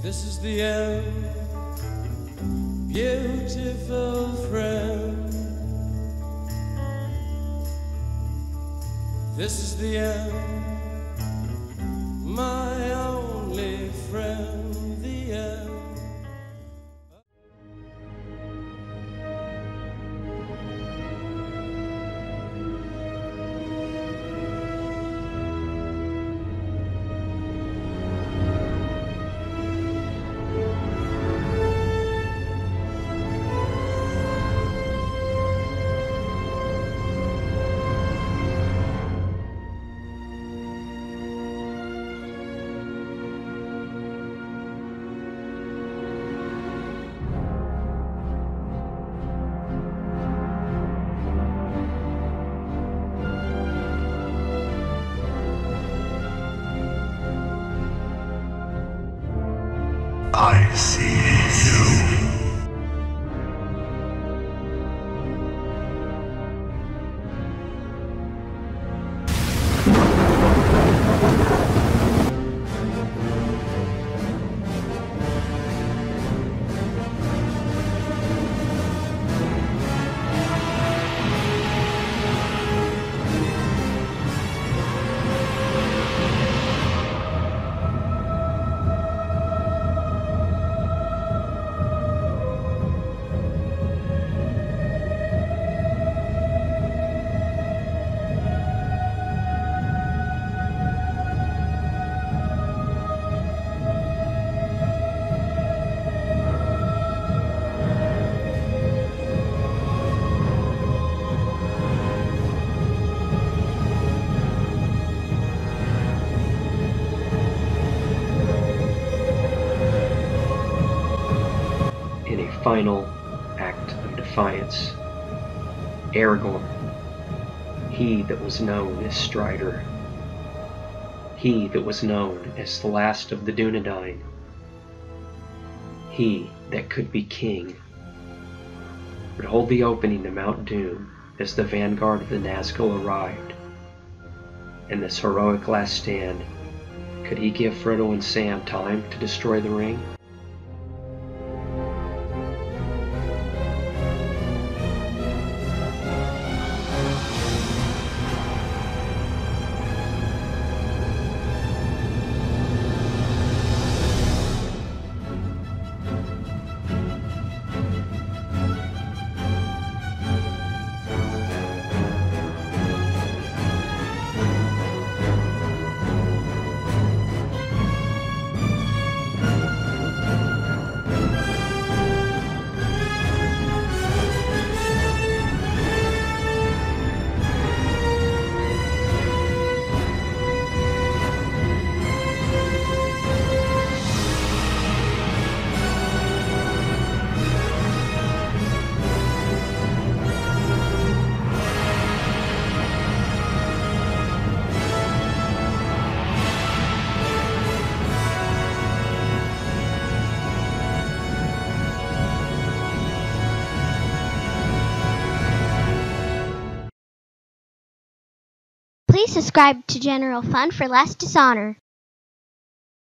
This is the end, beautiful friend. This is the end, my only friend, the end. I see you. In a final act of defiance, Aragorn, he that was known as Strider, he that was known as the last of the Dunedain, he that could be king, would hold the opening to Mount Doom as the vanguard of the Nazgul arrived. In this heroic last stand, could he give Frodo and Sam time to destroy the ring? Please subscribe to General Fun for less dishonor.